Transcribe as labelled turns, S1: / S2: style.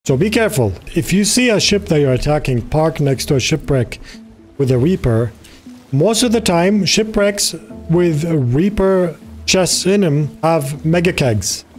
S1: So be careful. If you see a ship that you're attacking parked next to a shipwreck with a Reaper, most of the time shipwrecks with a Reaper chests in them have mega kegs.